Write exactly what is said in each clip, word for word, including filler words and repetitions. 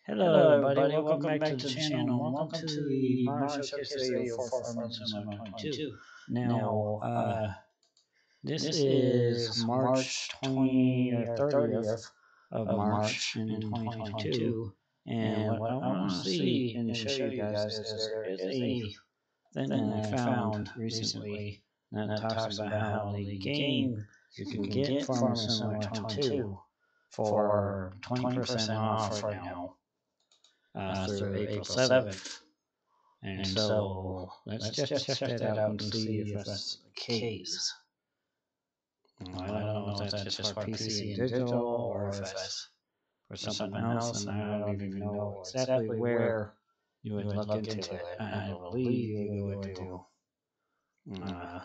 Hello, everybody. Welcome, Welcome back, back to the channel. Welcome, Welcome to the Modern Showcase video for Farmers twenty twenty-two. Now, uh, this, this is March twentieth or thirtieth of March in twenty twenty-two. And what I want to see and show you guys is there is a thing that I found recently that talks about how the game you can get Farmers twenty twenty-two for twenty percent off right now. Uh, through April seventh. And, and so let's just check, check that out and see if that's the case. Well, I don't know if that's just for P C and digital or if that's for something else, and I don't even know exactly where you would look into it. I believe you would do. Uh,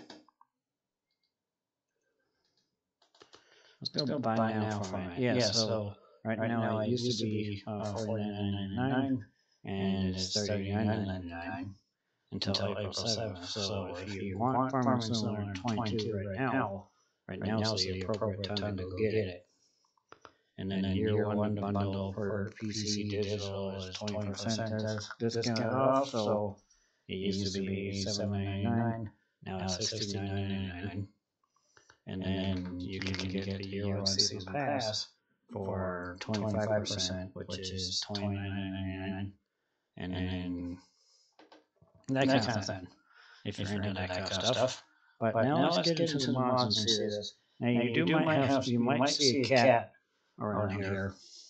let's go, let's go buy, buy now for it. Yeah, yeah, so right, right now, now it used to be uh, forty-nine ninety-nine, and it's thirty-nine ninety-nine until, until April seventh. So if you want Farming Simulator twenty-two right now, right now is the appropriate time to go get it. And then, then year one bundle for P C digital is twenty percent discount off. So it used to be eighty-seven ninety-nine, now it's sixty-nine ninety-nine. And then you can get the year one season pass for twenty-five percent, which is twenty-nine ninety-nine, and then that, that kind of thing, if you're into that kind of stuff. But, but now, now let's get into the mods and see this. Now you, now, you do, do might have, have you might see a cat around, around here. here.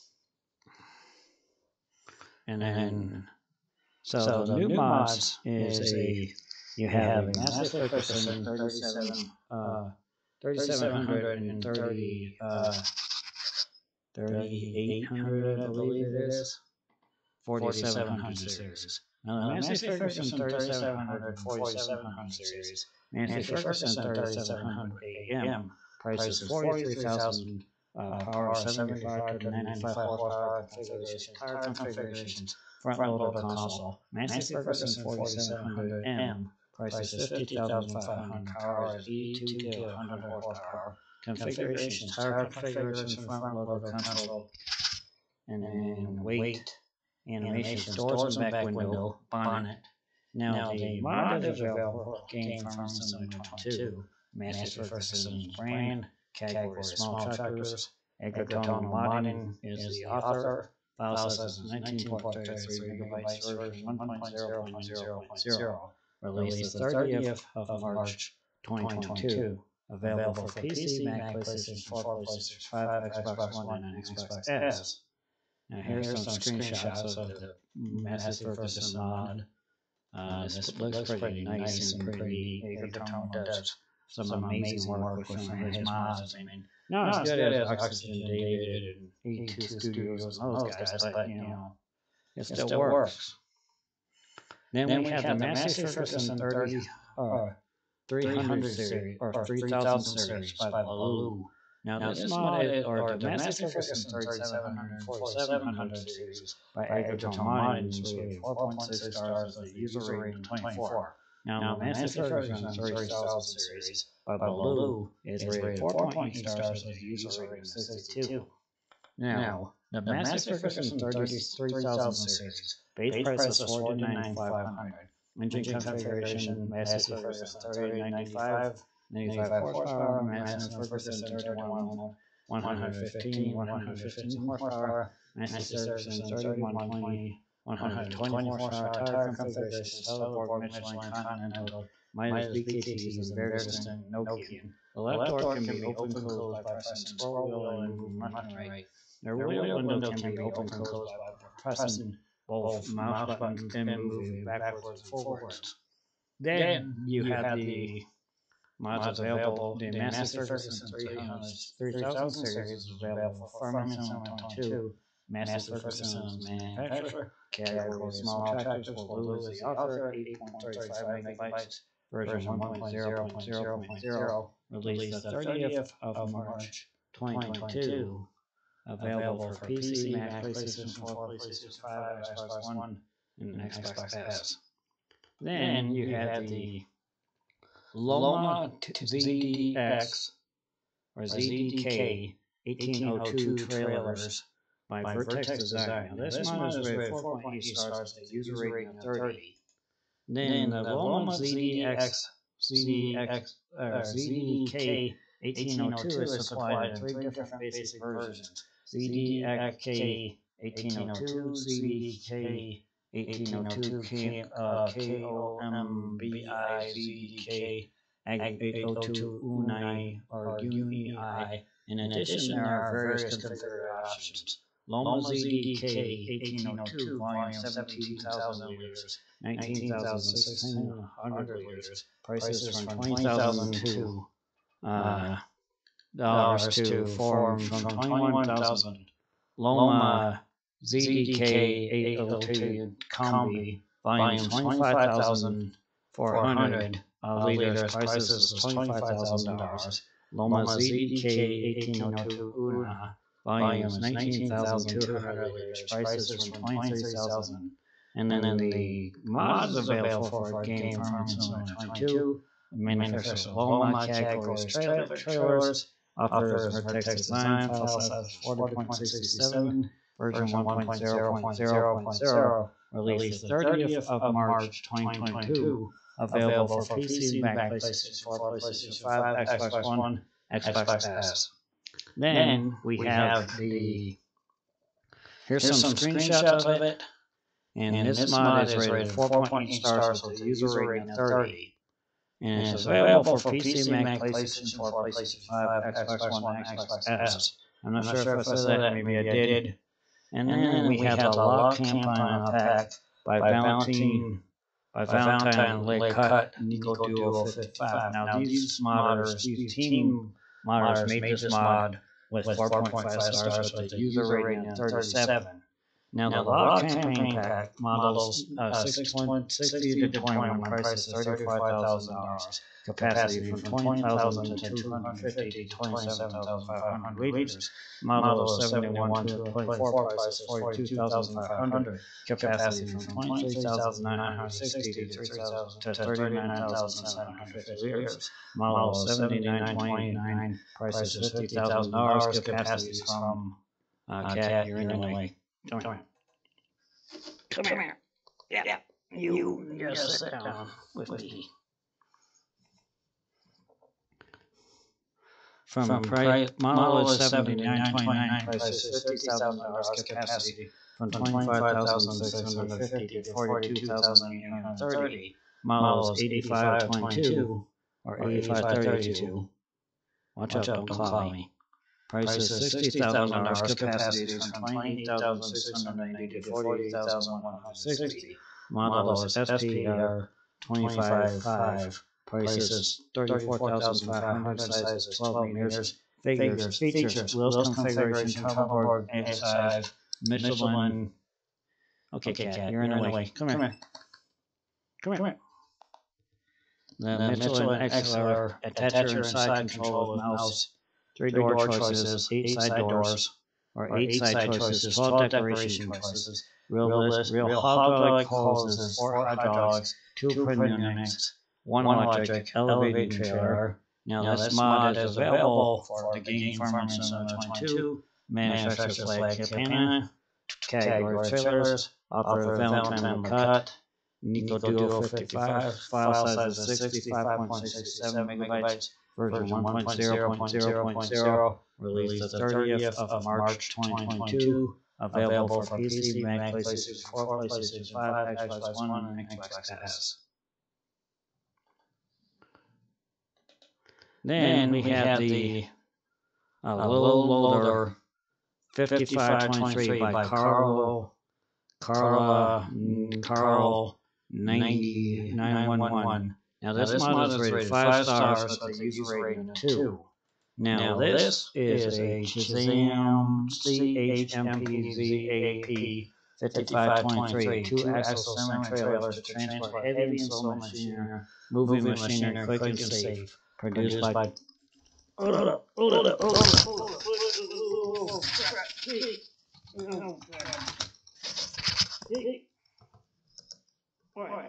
And then, so, so the, the new mods is a, you have a Massey Ferguson thirty-seven, uh, thirty-seven thirty, uh, thirty-eight hundred, I believe it is. forty-seven hundred series. Now, the Massey Ferguson thirty-seven hundred, forty-seven hundred series. Massey Ferguson thirty-seven hundred A M. Price is forty-three thousand. Uh, power seventy-five to ninety-five horsepower configuration, tire configurations, front loader console. Massey Ferguson forty-seven hundred M. Price is fifty thousand five hundred. Power is eighty-two to one hundred horsepower. Configurations, tire configuration, front loader console, and then weight, animation, doors and back window, bonnet. Now the mod is available for Game Farming Simulator twenty-two. Massey Ferguson brand, category small tractors. Agritonal Modding is the author. File size is nineteen point three megabytes, version one point zero point zero point zero. Released the thirtieth of March twenty twenty-two. Available for P C, Mac, PlayStation four, PlayStation five, Xbox One, and Xbox S. Now here's some screenshots of the Massey Ferguson mod. Uh, this looks pretty nice and pretty neat. Agritonal does some amazing work with some of his mods. I mean, not as good as Oxygen David and E two Studios and those guys, but you know, it still works. Then, then we have the Massey Ferguson thirty, uh, three hundred series, or three thousand series by Blue. Now, now this mod, is, or the Massey Ferguson thirty-seven hundred, forty-seven hundred series by Agritonal Modding is rated four point six stars with a user rating of twenty-four. Now, now the Massey Ferguson thirty thousand series by Blue is rated four point eight stars with a user rating of sixty-two. Now, the Massey Ferguson thirty-three thousand series, base price is forty-nine thousand five hundred. Engine configuration, Massey Ferguson thirty-eight ninety-five, ninety-five horsepower, Massey Ferguson thirty-one, one hundred fifteen, one hundred fifteen horsepower, Massey Ferguson thirty-one twenty, one hundred twenty horsepower, tire configuration, Cellular, Michelin, Continental, Midas, B K Ts, and various Nokian. The left door can be open and closed by pressing scroll wheel and moving left and right. The rear window can be open and closed by pressing both mouse buttons and moving backwards and forwards. Then you have the mods available. The Massey Ferguson three thousand series is available for Farming Simulator twenty-two. Massey Ferguson is manufacturer. Category small tractors will lose the author eight point three five megabytes. Version one point zero point zero point zero. Released the thirtieth of March twenty twenty-two. Available for P C, Mac, PlayStation four, PlayStation five, Xbox One, and Xbox S. Then you have the Loma Z D X or Z D K eighteen oh two trailers by Vertex Design. Now this mod is rated four point eight stars with a user rating of thirty. Then the Loma Z D X, Z D X, or Z D K eighteen oh two is supplied in three different basic versions. Z D X K eighteen oh two, Z D K eighteen oh two, K O M B I, Z D K eight oh two Unai or Uni I. In addition, there are various configuration options. Loma Z D K eighteen oh two, volume seventeen thousand liters, nineteen thousand six hundred liters, prices from twenty thousand to uh, dollars to form from twenty-one thousand. Loma Z D K eight oh two Combi, volume twenty-five thousand four hundred uh, liters, prices was twenty-five thousand dollars. Loma Z D K eighteen oh two Una, volume is nineteen thousand two hundred liters, prices from twenty-three thousand. And then the mods available for game farming twenty-two, manufacturers Loma categories trailers, offers Vertex Design, file size forty point sixty-seven, version one point zero point zero point zero, released the thirtieth of March twenty twenty-two, available for P C, Mac, PlayStation four, PlayStation five, Xbox One, Xbox S. Then we have the, here's some screenshots of it, and this mod is rated four point eight stars with a user rating of thirty. And it's available for P C, Mac, PlayStation four, PlayStation five, Xbox One, and Xbox S. I'm not sure if I said that, maybe I did. And then we have the Log Campaign Pack by Valentine, by Valentine Lake Cut, Nico Duo fifty-five. Now these modders, these team modders made this mod with four point five stars with a user rating of thirty-seven. Now, now the Log Campaign Pack models uh, sixty to twenty-one price is thirty-five thousand dollars, capacity from twenty thousand to two hundred fifty to twenty-seven thousand five hundred liters. Model seventy-one to twenty-four price is forty-two thousand five hundred, capacity from twenty-three thousand nine hundred sixty to thirty-nine thousand seven hundred fifty liters. Model seventy-nine twenty-nine price is fifty thousand dollars, capacity from uh, Cat, you're in the way. Come here. Come, Come here. here. Yeah. yeah. You, you just sit, sit down, down with, with me. me. From, From price, model is seventy-nine twenty-nine, price is fifty thousand dollars, capacity from twenty-five thousand six hundred fifty to forty-two thousand eight hundred thirty. Model is eighty-five twenty-two or eighty-five thirty-two. Watch, Watch out, don't call me. Price is sixty thousand dollars, capacity is from twenty-eight thousand six hundred ninety to forty-eight thousand one hundred sixty. Model is S P R twenty-five five. Price is thirty-four thousand five hundred, size is twelve meters. Figures, features, wheels configuration, travel board, X five, Michelin. Okay, okay Cat, you're in the way. way. Come, Come here. here. Come here. Come here. The, the Michelin X L R attacher and side control with mouse. Three, Three door, door choices, eight side doors, or eight side choices, twelve decoration choices, real list, real hog-like hoses, four hydraulics, two pneumatics, one electric, elevated trailer. Now, now this mod is available for the Game Farming twenty-two, manufacturer's flag Campana, category trailers, author Valentine Cut, Nico Duo fifty-five, file size is sixty-five point six seven megabytes, version one point zero point zero point zero, released the thirtieth of March twenty twenty-two, available for P C, Mac, PlayStation four, PlayStation five, Xbox One, and Xbox S. Then we have the uh, Low Loader fifty-five twenty-three by Carlo, Carla, Carl ninety-nine eleven. Now this, now this mod is rated five stars with a user rating of two. Now, now this is a Shazam C H M P Z A P fifty-five twenty-three, two axle semi-trailers to transport heavy and slow machinery, moving machinery quick and safe, produced by... Hold up, hold up, hold up, hold up, hold up, hold up, oh God. Hey, all right.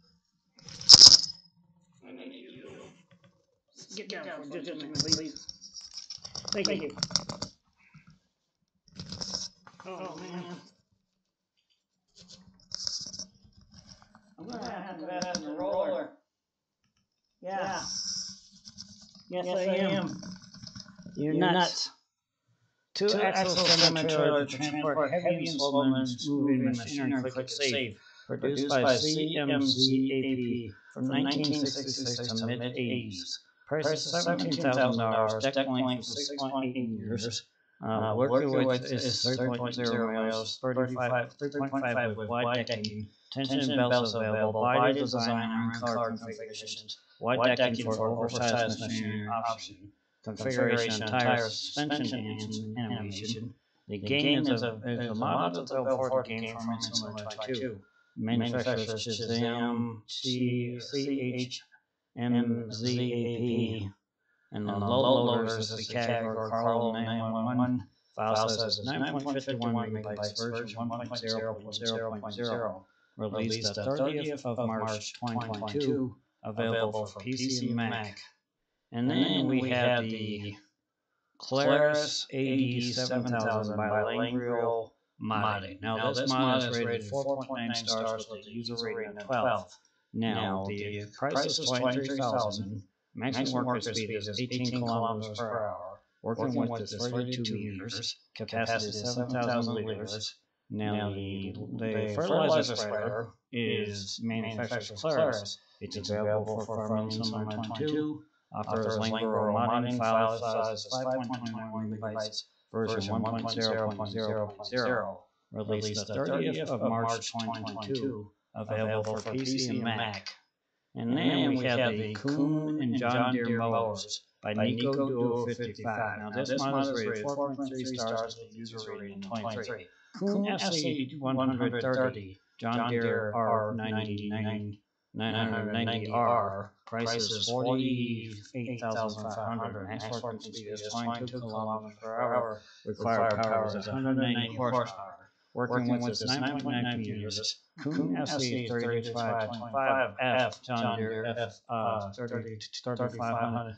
I need you to get down, down for just a minute, please. Thank, Thank you. you. Invest in the roller. Yeah. Yes, yes I, I am. am. You're, You're nuts. nuts. Two, Two axle semi trailer to transport heavy and slow moving machinery and click safe. Produced by C M Z A P from nineteen sixty-six to mid eighties. Price is seventeen thousand dollars. Deck length is six point eight meters. Uh, working width is three point zero miles. thirty-five, three point five with wide decking. Tension belts available. Body design and color configurations. Wide decking for oversized machinery option. Configuration, tires, suspension, and animation. The game is a, is a model available for the game from Invoice twenty-two. Manufacturers Shazam, C H M Z A P, and the low loaders is the category Carlo nine one one. File size is nine point five one megabytes, version one point zero point zero point zero. Released the thirtieth of March twenty twenty-two. Available for P C and Mac. And then we have the Claris A D seven thousand by Langreal Modding. Now, now this mod is rated four point nine stars with a user rating of twelve. Now, the price is twenty-three thousand dollars. Maximum work speed is eighteen kilometers per hour. Working width is thirty-two meters. Capacity is seven thousand liters. Now, the, the fertilizer spreader is manufactured Claris. It's available for Farming Summer twenty-two. Offers Langreal Modding. File size is five point two one megabytes. Version one point zero point zero point zero. Released the thirtieth of March twenty twenty-two. Available for P C and Mac. And then we have the Kuhn and John Deere mowers by Nico Duo fifty-five. Now this model is rated four point three stars with user rating twenty-three. Kuhn F C one thirty, John Deere R ninety-nine. nine ninety R. Price is forty-eight thousand five hundred. Max working speed is twenty-two kilometers per hour. Required power is one hundred ninety horsepower. Working width is nine point nine meters. Kuhn F C thirty-five twenty-five F. John Deere F thirty-five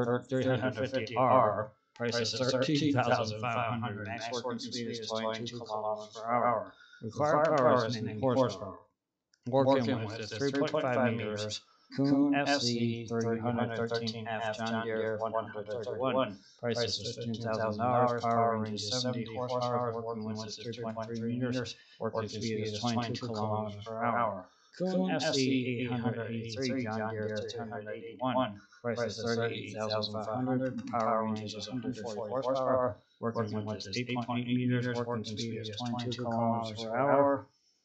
fifty R. Price is thirteen thousand five hundred. Max working speed is twenty-two kilometers per hour. Required power is ninety horsepower. Working width is three point five meters. Kuhn F C three thirteen F. John Deere one thirty-one. Price is fifteen thousand dollars. Power range is seventy horsepower. Working width is three point three meters. Working speed is twenty-two kilometers per hour. Kuhn F C eight eighty-three. John Deere three eighty-one. Price is thirty-eight thousand five hundred. Power range is one hundred forty horsepower. Working width is eight point eight meters. Working speed is twenty-two kilometers per hour.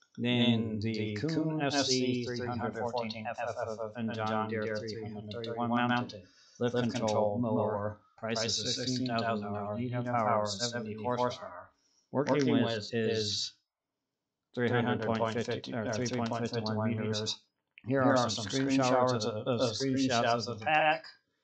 Then the Kuhn F C three fourteen F F F and John Deere three thirty-one mounted lift control mower. Price is sixteen thousand dollars. Heat power seventy horsepower. Working width is three point five one meters. Here are some screenshots of, of screenshots of the pack,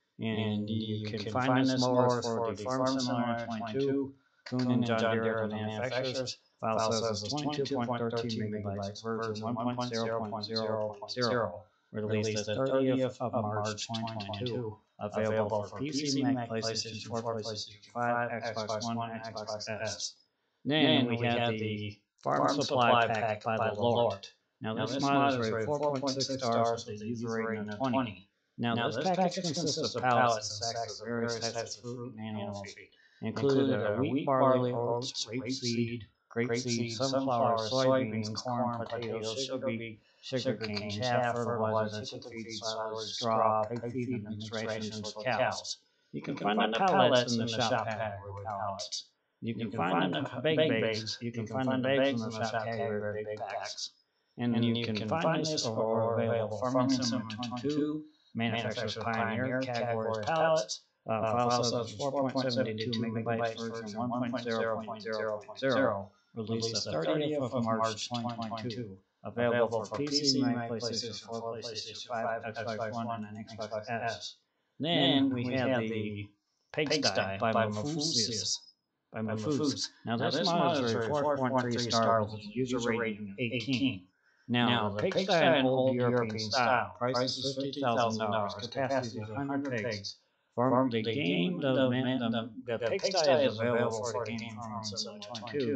and you can find this mower for the Farm Simulator twenty-two. Kuhn and John Deere are the manufacturers. File size is twenty-two point one three megabytes, version one point zero point zero point zero. Released the thirtieth of March twenty twenty-two. Available for P C, Mac, PlayStation four, PlayStation five, Xbox One, and Xbox S. Then we have the Farm Supply Pack by the Lord. Now this mod is rated four point six stars with a user rating of twenty. Now this package consists of pallets and sacks of various types of fruit and animal feed, including wheat, barley, oats, rapeseed, grapeseed, sunflower, soybeans, corn, potatoes, sugar beet, sugar cane, chaff, fertilizer, chicken feed, silage, straw, pig feed, and mixed rations for cows. You can find the pallets in the shop category with pallets. You can find the baked bags. You can find the bags in the shop category with big packs. And you can find this or available Farming Simulator twenty-two, Manufacturer's Pioneer categories pallets. Uh, file size is four point seven two megabytes, version one point zero point zero point zero. Released the thirtieth of March twenty twenty-two. Available for P C, Mac, PlayStation four, PlayStation five, Xbox One, and Xbox S. Then we have the Pigsty by Mofus. By Mofus. Now this mod is rated four point three stars with a user rating of eighteen. Now the Pigsty in Old European style. Price is fifty thousand dollars. Capacity is one hundred pigs. For the game, the, the, the, the Pigsty is available for the game Farming Simulator twenty-two.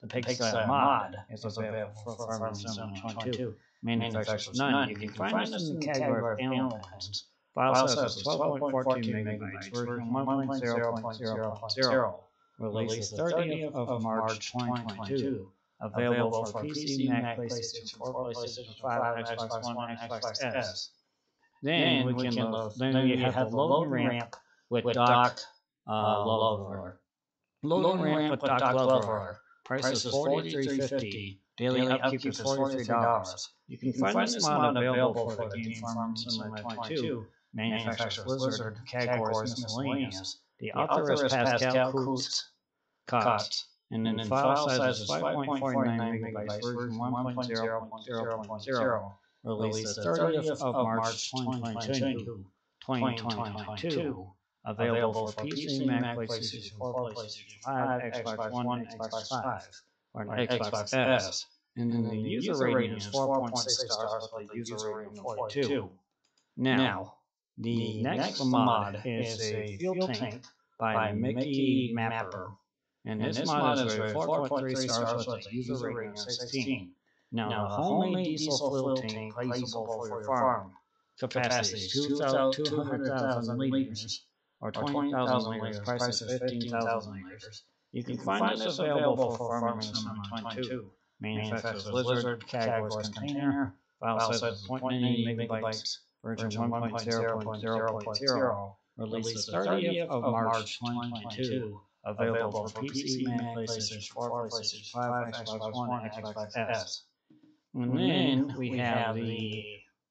The Pigsty mod is available for Farming Sim twenty-two. Manufacturers none. You can find this in the category of animal pens. File size is twelve point one four megabytes, version one point zero point zero point zero. Released the thirtieth of March twenty twenty-two. Available for P C, Mac, PlayStation four, PlayStation five, Xbox One, Xbox S. Then we can load. Then you have the loading ramp with dock uh, Lover. Loading ramp with dock Lover. Price is forty-three fifty. Daily upkeep is forty-three dollars. You can find this mod available for the game Farming Sim twenty-two. Manufacturers Blizzard. Categories miscellaneous. The author is Pascal Coutts. Coutts. And then file size is five point four nine megabytes, version one point zero point zero point zero. Released the thirtieth of March twenty twenty-two. Available for P C, Mac, PlayStation four, PlayStation five, Xbox One, Xbox five, or Xbox S. And then the user rating is four point six stars with a user rating of forty-two. Now, the next mod is a fuel tank by Mickey Mapper. And this mod is rated four point three stars with a user rating of sixteen. Now, the homemade diesel fuel tank placeable for your farm. Capacity is two hundred thousand liters, or twenty thousand liters, price is fifteen thousand liters. You can find this available for Farming Sim twenty-two. Manufacturers Blizzard, categories container, file size is zero point nine megabytes, version one point zero point zero point zero. Released the thirtieth of March twenty twenty-two. Available for P C, Mac, PlayStation four, PlayStation five, Xbox One, Xbox S. And then we have the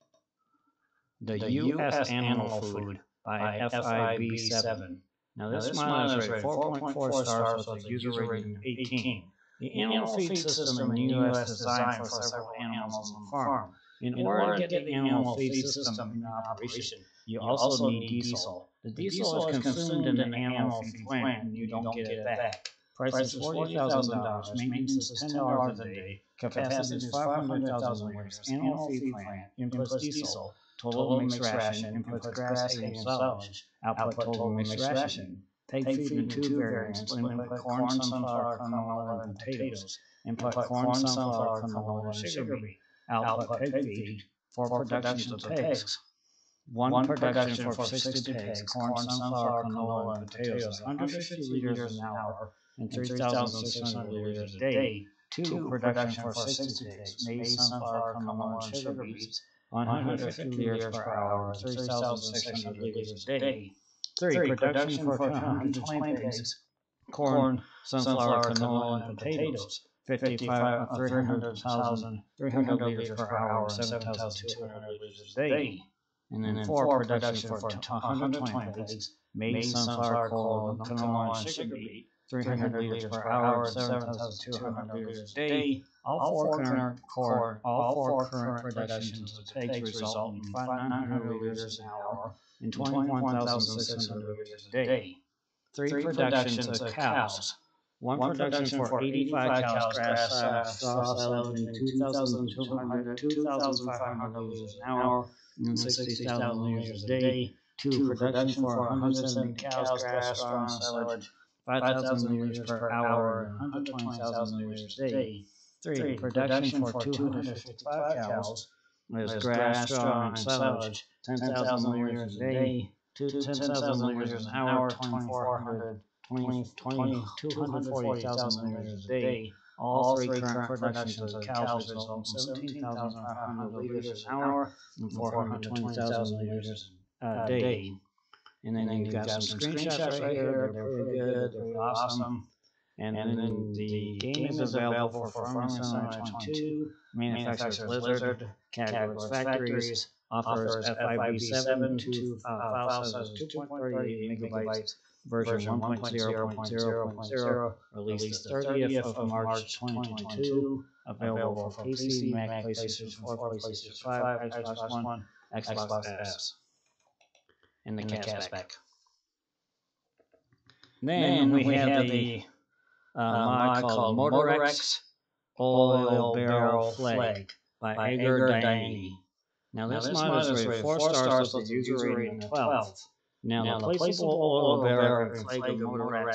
the U S Animal Food by F I B seven. Now this mod is rated four point four stars with a user rating of eighteen. The animal feed system in the U S is designed for several animals on the farm. In order to get the animal feed system in operation, you also need diesel. The diesel is consumed in the animal feed plant and you don't get it back. Price is forty thousand dollars. Maintenance is ten dollars a day. Capacity is five hundred thousand liters. Animal feed plant. Inputs diesel. Total mixed ration. Inputs grass, hay, and silage. Output total mixed ration. Pig feed in two variants. Input corn, sunflower, canola, and potatoes. Input corn, sunflower, canola, and sugar beet. Output pig feed. Four productions of pigs. One production for sixty pigs, corn, sunflower, canola, and potatoes, one hundred fifty liters an hour, and three thousand six hundred liters a day. Two production for sixty pigs, maize, sunflower, canola, and sugar beets, one hundred fifty liters per hour, and three thousand six hundred liters a day. Three production for one hundred twenty pigs, corn, sunflower, canola, and potatoes, fifty-five, three hundred thousand, three hundred liters per hour, seven thousand two hundred liters a day. And then four production for one hundred twenty pigs, maize, sunflower, canola, and sugar beet, three hundred liters per hour, seven thousand two hundred liters a day. All four current core, all four current productions of pigs result in nine hundred liters an hour and twenty-one thousand six hundred liters a day. Three productions of cows. One production for eighty-five cows, grass, straw, silage, and two thousand two hundred, two thousand five hundred liters an hour, and sixty thousand liters a day. Two production for one hundred seventy cows, grass, straw, and silage, five thousand liters per hour, and one hundred twenty thousand liters a day. Three production for two hundred fifty-five cows, is grass, straw, and silage, ten thousand liters a day. Two ten thousand liters an hour, twenty-four hundred. twenty, twenty, two hundred forty thousand liters a day. All three current productions of cows result in seventeen thousand five hundred liters an hour and four hundred twenty thousand liters a day. And then you've got some screenshots right here. They're pretty good. They're awesome. And then the game is available for Farming Sim twenty-two. Manufacturers Blizzard, categories factories. Authors F I B seven, two, uh, file size two point three eight megabytes. Version one point zero point zero point zero, released the thirtieth of March twenty twenty-two, available for P C, Mac, PlayStation four, PlayStation five, Xbox One, Xbox S, and the cashback. Then we have the uh, mod called Motorex Oil Barrel Flag by Edgar Diany. Now this mod is rated four stars with a user rating of twelve. Now, now the placeable oil barrel and flag of Motorex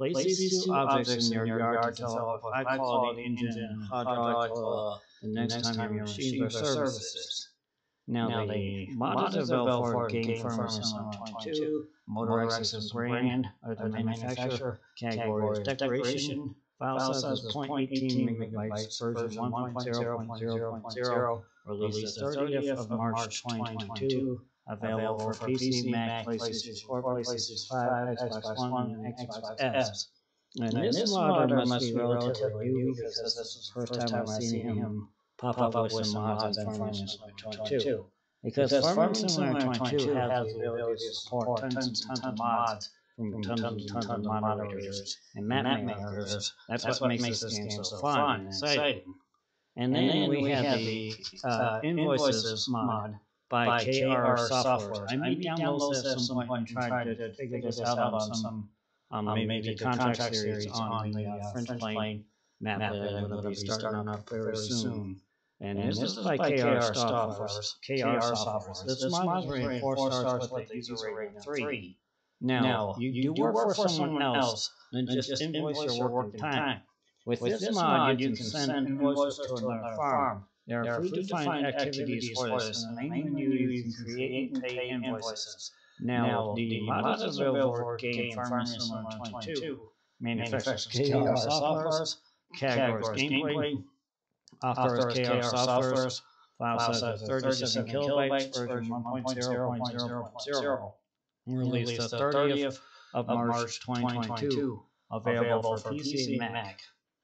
Place these two objects in your yard to fill up a high-quality engine and hydraulic oil the next time your machines are services. Now, the mod is available for game firmware seven twenty-two, Motor is brand or the manufacturer, category is declaration, file size is zero point one eight megabytes, version one point zero point zero point zero, released the thirtieth of March twenty twenty-two, available for P C, Mac, PlayStation four, PlayStation five, Xbox One, and Xbox S. And this modder must be relatively new because this is the first time I've seen him pop up with some mods on Farming Simulator twenty-two. Because Farming Simulator twenty-two has the ability to support tons and tons of mods from tons and tons of moderators and map makers. That's what makes this game so fun and exciting. And then we have the uh, Invoices mod by K R Software. I may download this at some point and try to figure this out on some um, maybe the contract series on the uh, French Plain map that I'm going to be starting up very soon. And, and this, this is by K R Software. K R Software. This mod is rated four stars with a user rating of three. Now, now you, you do work for someone else than just invoice your working time. With, with this mod, you can send invoices to another farm. There are predefined activities for this. In the main menu, you can create and pay invoices. Now, the mod is available for game Farming Simulator twenty-two. Manufacturers K R Software. Categories gameplay. Author is K R Software. File size is thirty-seven kilobytes. Version one point zero point zero point zero. Released the thirtieth of March twenty twenty-two. Available for P C and Mac.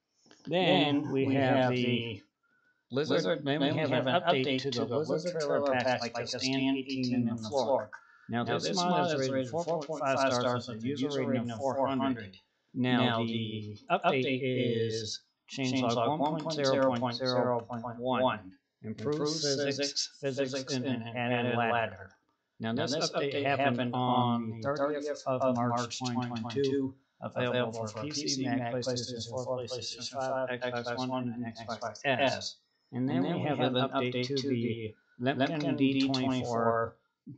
Then we have the Lizard. Then we have an update to the Lizard trailer packs like the stand eighteen and the floor. Now this mod is rated four point five stars with a user rating of four hundred. Now the update is changelog one point zero point zero point one. Improves physics, physics, and an added ladder. Now this update happened on the thirtieth of March twenty twenty-two. Available for P C, Mac, PlayStation four, PlayStation five, Xbox One, and Xbox S. And then we have an update to the Lemkin D twenty-four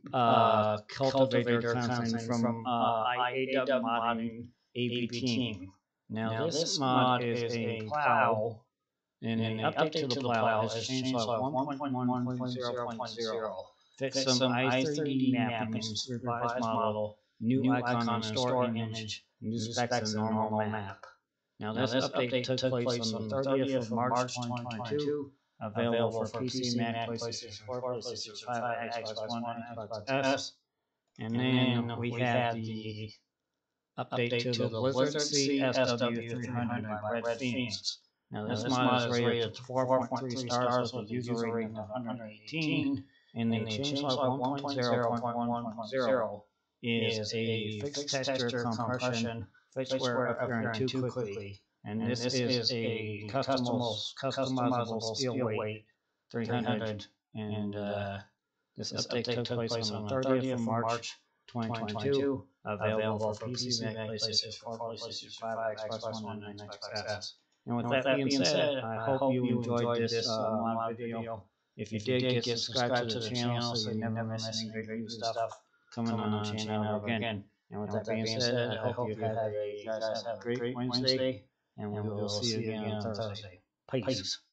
uh, cultivator content from uh, I A W Modding A B team. Now, now this mod is a plow, and an update to the plow has changed like one point one point zero point zero. Fix some I three D mappings, revised model, new icon and store image, new specs and normal map. Now this update took place on the thirtieth of March twenty twenty-two. Available for P C, Mac, PlayStation four, PlayStation five, Xbox One, and Xbox S. And then we have the update to the Blizzard C S W three hundred by Red Phoenix. Now this mod is rated four point three stars with a user rating of one hundred eighteen. And the changelog one point zero point one point zero is a fixed texture compression, fixed wear appearing too quickly. And this, and this is a customizable, customizable steel weight three hundred, and uh, this update took place on the thirtieth of March twenty twenty-two, available for P C, Mac, PlayStation four, PlayStation five, Xbox One, and Xbox S. And with, and with that, that being said, I hope you enjoyed this uh, mod video. If you did, get subscribed to the channel so you never miss any great new stuff coming on the channel again. And with that being said, I hope you guys have a great Wednesday. And we will see you again on Thursday. Peace.